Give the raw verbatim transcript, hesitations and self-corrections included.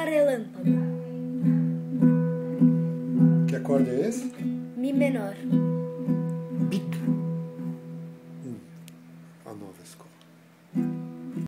relâmpago. Que acorde é esse? Mi menor. Bica.